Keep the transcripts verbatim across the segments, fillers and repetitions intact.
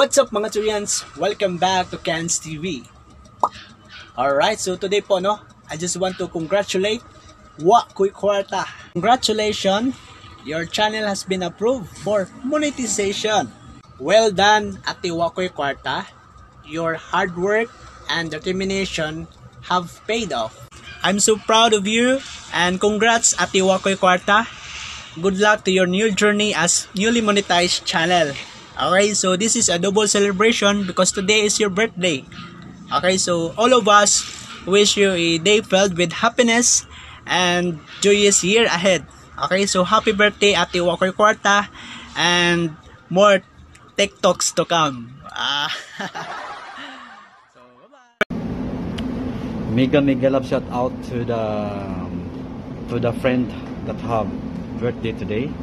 What's up mga Turians? Welcome back to Ken's T V. Alright, so today po no, I just want to congratulate Wakoy Kwarta. Congratulations, your channel has been approved for monetization. Well done Ate Wakoy Kwarta. Your hard work and determination have paid off. I'm so proud of you and congrats Ate Wakoy Kwarta. Good luck to your new journey as newly monetized channel. Okay, so this is a double celebration because today is your birthday. Okay, so all of us wish you a day filled with happiness and joyous year ahead. Okay, so happy birthday Ate Wakoy Kwarta and more TikToks to come. Ah. So, bye-bye. Mega mega love shout out to the to the friend that have birthday today.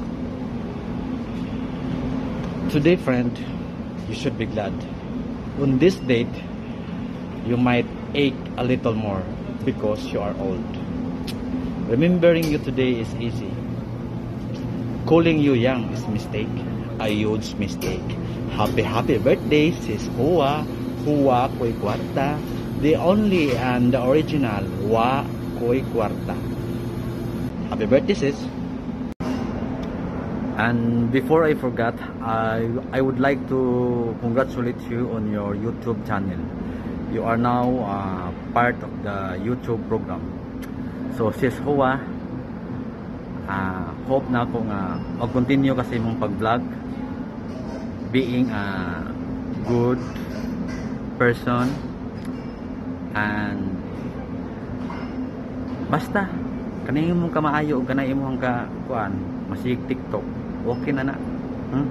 Today, friend, you should be glad. On this date, you might ache a little more because you are old. Remembering you today is easy. Calling you young is mistake, a huge mistake. Happy happy birthday, sis Hoa, Wakoy Kwarta, the only and the original Wakoy Kwarta. Happy birthday, sis. And before I forgot, I, I would like to congratulate you on your YouTube channel. You are now uh, part of the YouTube program. So sis Hoa, uh, hope na kung uh, mag-continue kasi mong pag-vlog, being a good person, and basta kanayin mong kamaayo o kanayin mong ka kuan masig TikTok. Okay na na. Hmm?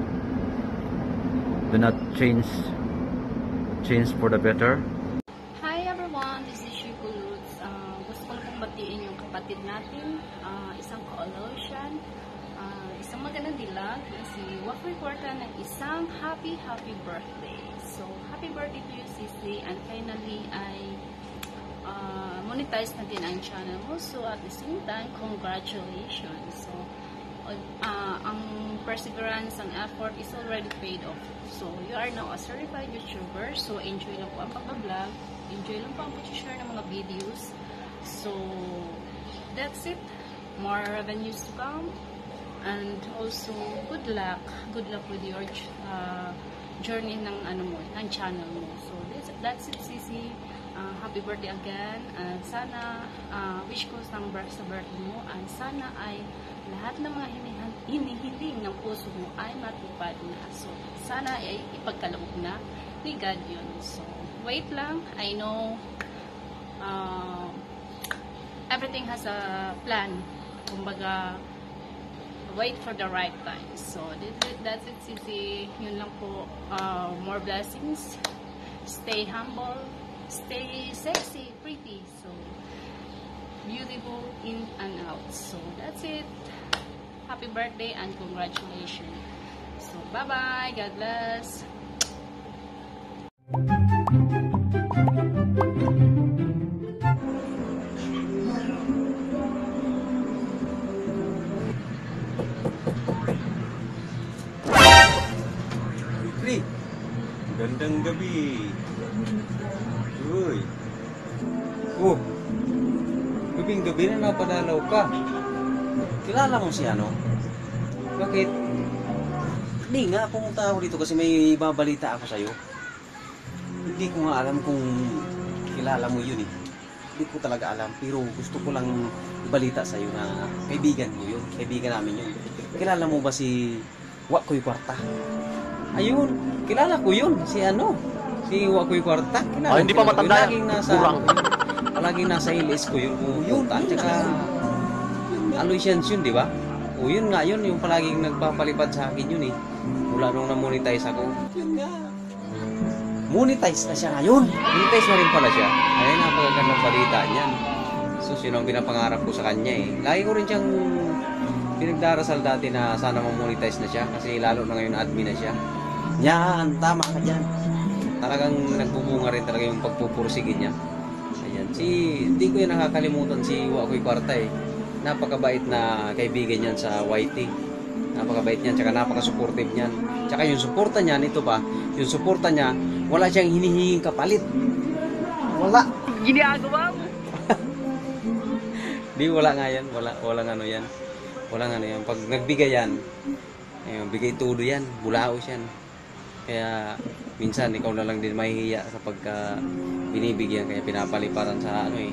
Do not change change for the better. Hi everyone, this is Shiko Lutz. Uh, gusto ko lang pong batiin yung kapatid natin, uh, isang ka-Olosian, uh, isang magandang dilag na si Wakoy Kwarta ng isang happy happy birthday. So happy birthday to you Sisli, and finally ay uh, monetize na din ang channel mo. So at the same time, congratulations. So Uh, ang perseverance, ang effort is already paid off. So, you are now a certified YouTuber. So, enjoy lang po ang pag-vlog. Enjoy lang po ang pag-share ng mga videos. So, that's it. More revenues to come. And also, good luck. Good luck with your uh, journey ng, ano mo, ng channel mo. So, that's, that's it, Sisi. Uh, happy birthday again. And sana, uh, wish ko sa birthday mo. And sana ay lahat ng mga hinihiling ng puso mo ay matupad na. So, sana ay ipagkaloob na ni God yun. So, wait lang. I know uh, everything has a plan. Kumbaga, wait for the right time. So, that's it, Sisi. Yun lang po. Uh, more blessings. Stay humble. Stay sexy, pretty. So, beautiful in and out. So, that's it. Happy birthday and congratulations. So, bye-bye. God bless. Pri, gandang gabi. Uy. Oh. Gabing gabi na napadalaw ka. Kilala mo si ano? Bakit? Hindi nga, pumunta ako dito kasi may babalita ako sa'yo. Hindi ko nga alam kung kilala mo yun eh. Hindi ko talaga alam, pero gusto ko lang ibalita sa'yo na kaibigan mo yun. Kaibigan namin yun. Kilala mo ba si Wakoy Kwarta? Ayun, kilala ko yun. Si ano? Si Wakoy Kwarta. Kilala Oh, hindi pa matanda. Palaging nasa, palaging nasa ilis ko yun. Yun, at saka Aloysians yun, di ba? O yun nga yun, yung palaging nagpapalipad sa akin yun eh. Mula nung na-monetize ako. Yun nga. Monetize na siya ngayon. Monetize na rin pala siya. Ay, napakagandang balita niyan. So, yun ang pinapangarap ko sa kanya eh. Lagi ko rin siyang pinagdarasal dati na sana ma-monetize na siya. Kasi lalo na ngayon admin na siya. Yan, tama ka dyan. Talagang nagbubunga rin talaga yung pagpupursigin niya. Ayan. Si, hindi ko yung nakakalimutan si Wakoy Kwarta eh. Napakabait na kaibigan niyan sa Y T. Napakabait niyan, tsaka napaka-supportive niyan. Tsaka yung suporta niya, nito pa, yung suporta niya, wala siyang hinihinging kapalit. Wala. Ginagawa mo. Di, wala nga yan. Wala, walang ano yan. Walang ano yan. Pag nagbigay yan, ayun, bigay todo yan. Bulaos yan. Kaya, minsan, ikaw na lang din mahihiya kapag uh, binibigyan. Kaya pinapaliparan sa ano eh,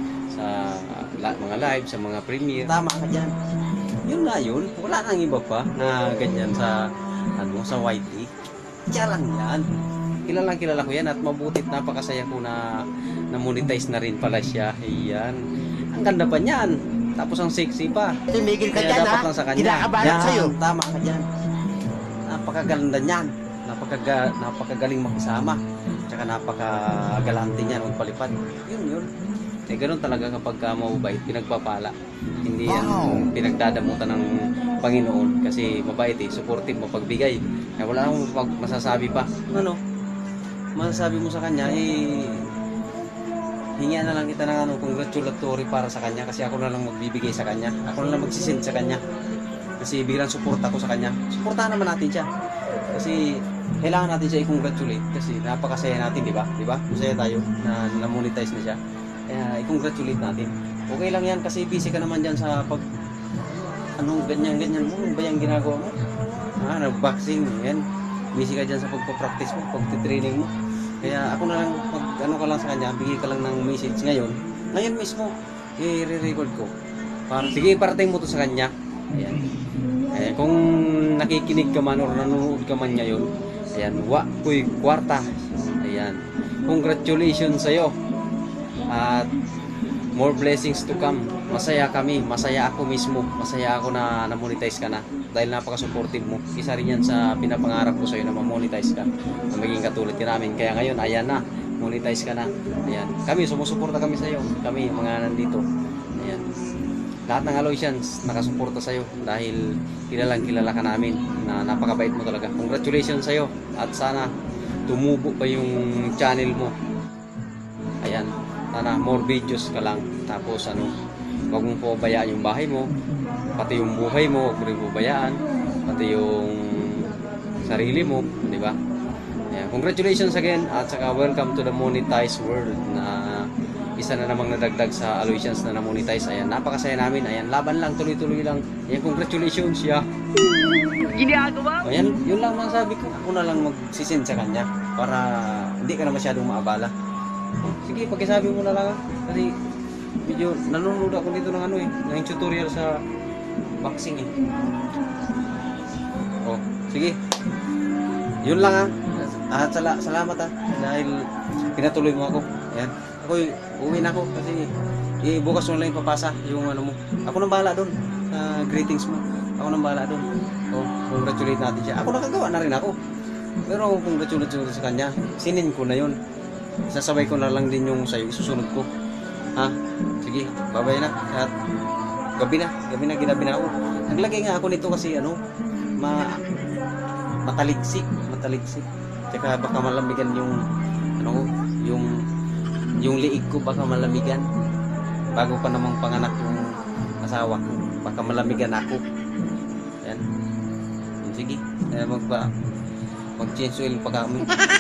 sa la, mga live, sa mga premiere. Tama ka dyan. Yun na yun. Wala nang iba pa na ganyan sa, ano, sa Y T. Kaya lang yan. Kilalang kilala ko yan at mabutit napakasaya ko na na-monetize na rin pala siya. Ayan. Ang ganda pa niyan. Tapos ang sexy pa. Tumigil ka Kaya dyan, dapat ha? lang sa kanya. Kinakabahan Yan, sa'yo. tama ka dyan. Napakaganda niyan. Napakaga, napakagaling makisama. Tsaka napakagalante niyan magpalipad. Yun yun. Eh ganun talaga kapag uh, mabait, pinagpapala. Hindi yan pinagdadamutan ng Panginoon. Kasi mabait eh, supportive, mapagbigay. Kaya wala akong mag- masasabi pa. Ano? Masasabi mo sa kanya, eh, hingian na lang kita ng ano, congratulatory para sa kanya kasi ako na lang magbibigay sa kanya. Ako na lang magsisend sa kanya. Kasi biglang support ako sa kanya. Supportahan naman natin siya. Kasi kailangan natin siya i-congratulate kasi napakasaya natin, di ba? Di ba? Masaya tayo na na-monetize na siya. Kaya i-congratulate natin. Okay lang yan kasi busy ka naman dyan sa pag anong ganyan-ganyan mo. Ano ba yung ginagawa mo? Ah, nag-boxing. Yan. Busy ka dyan sa pagpapractice mo, pagtitraining mo. Kaya ako na lang, pag ano ka lang sa kanya, bigay ka lang ng message ngayon. Ngayon mismo, i-re-record ko. Para, sige, parating mo to sa kanya. Ayan. Eh, kung nakikinig ka man or nanonood ka man ngayon, ayan, wa kuy kwarta. Ayan. Congratulations sa'yo. At more blessings to come. Masaya kami, masaya ako mismo. Masaya ako na na-monetize ka na. Dahil napaka-supportive mo. Isa rin yan sa pinapangarap ko sa'yo na ma-monetize ka. Na maging katulad ka namin. Kaya ngayon, ayan na. Monetize ka na. Ayan. Kami, sumusuporta kami sa'yo. Kami, mga nandito. Ayan. Lahat ng Aloysians, nakasuporta sa'yo. Dahil kilalang kilala ka namin. Na napakabait mo talaga. Congratulations sa'yo. At sana, tumubo pa yung channel mo. Ayan. Sana, more videos ka lang. Tapos, ano, huwag mong pabayaan yung bahay mo. Pati yung buhay mo, huwag mo rin pabayaan. Pati yung sarili mo, di ba? Yeah, congratulations again at saka welcome to the monetized world na isa na namang nadagdag sa Aloysians na na-monetize. Ayan, napakasaya namin. Ayan, laban lang, tuloy-tuloy lang. Ayan, congratulations, yeah. Ginagawa mo. Ayan, yun lang man sabi ko. Ako na lang magsisend sa kanya para hindi ka na masyadong maabala. Sige, pagkasabi mo na lang. Kasi medyo nanonood ako dito ng ano eh, ng tutorial sa boxing eh. Oh, sige. Yun lang ah. At sala salamat ah dahil pinatuloy mo ako. Ayan. Ako uwi na ako kasi eh, bukas na lang ipapasa yung ano mo. Ako nang bahala doon sa greetings mo. Ako nang bahala doon. Oh, congratulate natin siya. Ako nakagawa na rin ako. Pero congratulate sa kanya. Sinin ko na yun. Sasabay ko na lang din yung sa'yo. Isusunod ko. Ha? Sige, babay na. At gabi na. Gabi na, ginabi na ako. Naglagay nga ako nito kasi ano, ma mataligsik. Mataligsik. Tsaka baka malamigan yung, ano, yung, yung liig ko baka malamigan. Bago pa namang panganak yung asawa ko. Baka malamigan ako. Yan. Sige, eh, magpa, mag-change oil pa kami.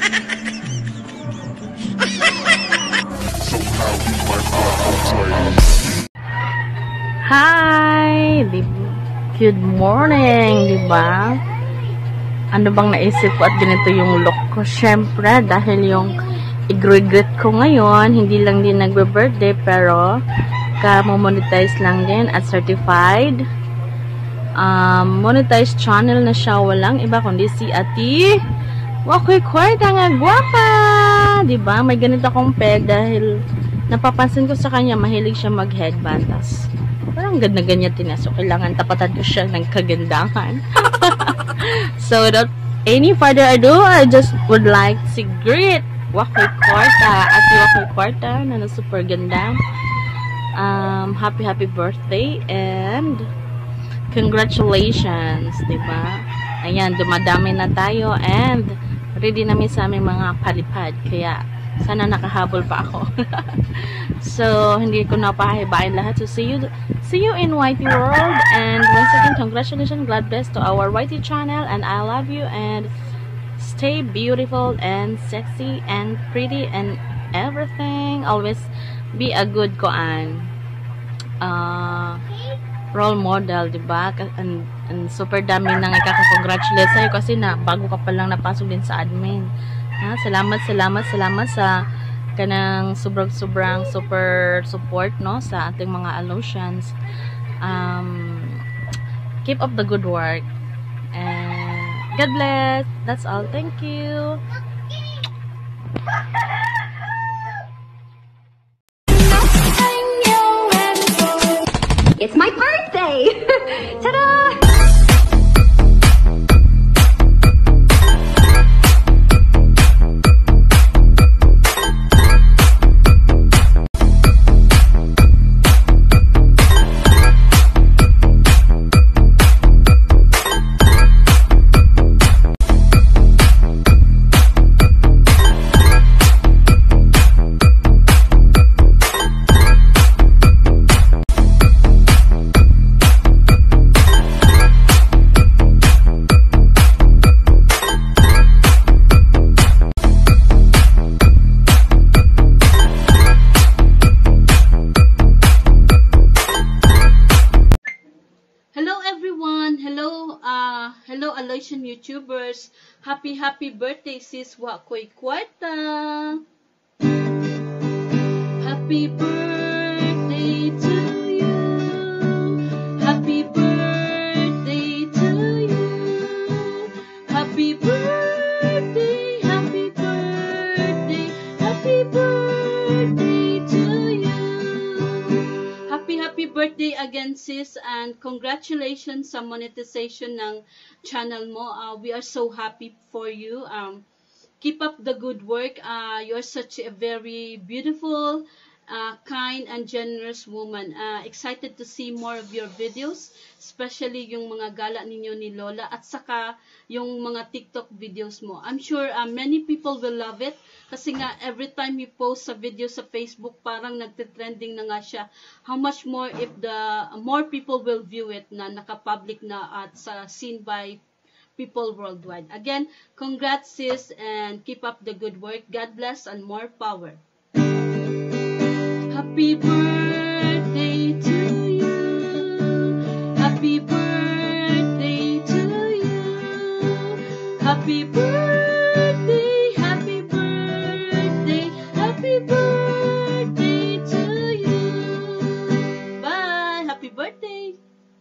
Hi! Good morning, di ba? Ano bang naisip ko at ganito yung look ko? Syempre, dahil yung i-regret ko ngayon, hindi lang din nagbe-birthday, pero ka-monetize lang din at certified. Um, monetized channel na siya, walang iba kundi si Ati Wakoy Kwarta nga guwapa! Diba? May ganito akong peg dahil napapansin ko sa kanya, mahilig siya mag-headband. Tas, parang ganda ganyan din. So, kailangan tapatan ko siya ng kagandahan. So, without any further ado, I just would like to greet Wakoy Kwarta. Ati Wakoy Kwarta na na super ganda. Um, happy, happy birthday and congratulations, diba? Ayan, dumadami na tayo and ready namin sa aming mga palipad. Kaya, Sana nakahabol pa ako. So, hindi ko napahibain lahat. So, see you see you in Y T World. And once again, congratulations, God bless to our Y T channel. And I love you. And stay beautiful and sexy and pretty and everything. Always be a good koan. Uh, role model, diba? And, and super dami nang ikaka-congratulate sa'yo kasi na bago ka pa lang napasok din sa admin. Ha? Salamat, salamat, salamat sa kanang sobrang-sobrang super support, no, sa ating mga Alocians. Um, keep up the good work. And God bless. That's all. Thank you. It's my birthday! Ta-da! Hello, Alocian YouTubers. Happy, happy birthday, sis Wakoy Kwarta. Happy birthday to you. Happy birthday to you. Happy birthday, happy birthday, happy birthday to you. Happy, happy birthday again, sis, and congratulations sa monetization ng channel mo. Uh, we are so happy for you. Um, keep up the good work. Uh, you're such a very beautiful, uh, kind, and generous woman. Uh, excited to see more of your videos, especially yung mga gala ninyo ni Lola at saka yung mga TikTok videos mo. I'm sure uh, many people will love it kasi nga every time you post a video sa Facebook, parang nagte-trending na nga siya. How much more if the more people will view it na naka-public na at sa seen by people worldwide. Again, congrats, sis, and keep up the good work. God bless and more power. Happy birthday to you. Happy birthday to you. Happy birthday, happy birthday, happy birthday to you. Bye. Happy birthday.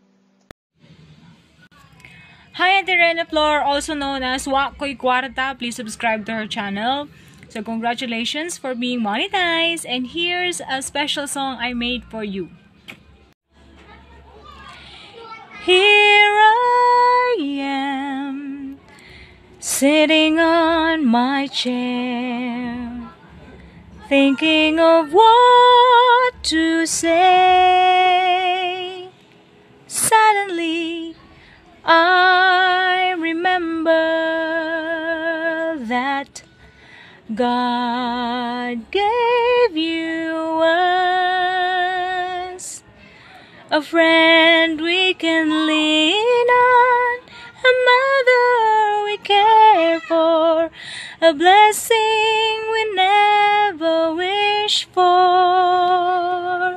Hi, Auntie Rena Flor, also known as Wakoy Kwarta. Please subscribe to her channel. So congratulations for being monetized. And here's a special song I made for you. Here I am, sitting on my chair, thinking of what to say. Suddenly, I remember that God gave you us, a friend we can lean on, a mother we care for, a blessing we never wish for.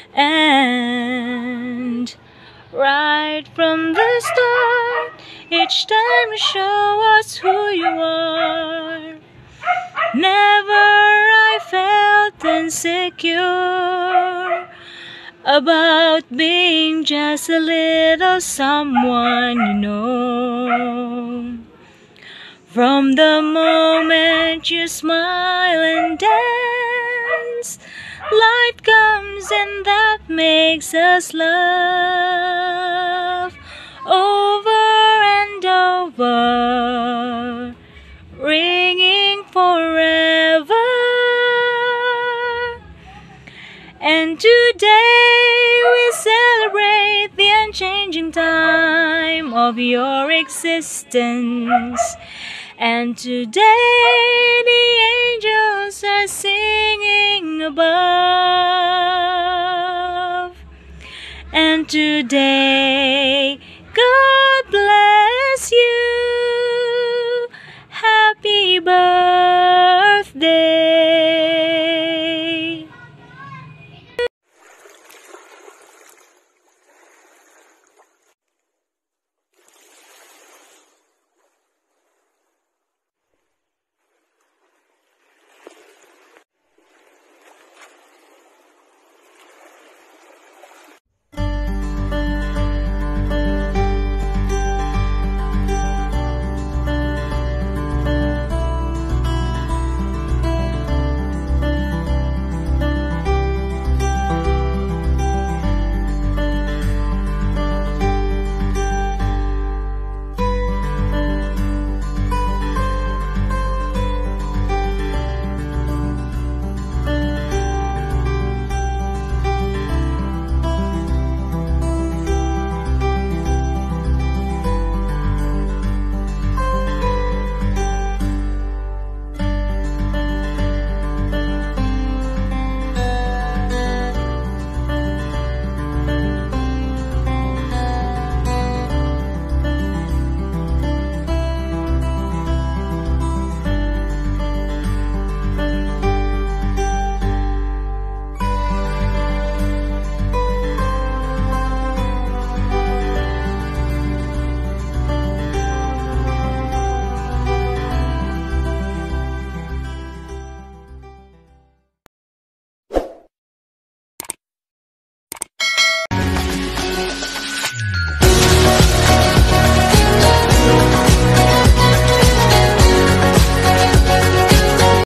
And right from the start, each time you show us who you are, never I felt insecure about being just a little someone you know. From the moment you smile and dance, light comes and that makes us love over and over, ringing forever. And today we celebrate the unchanging time of your existence, And today the angels are singing above. And today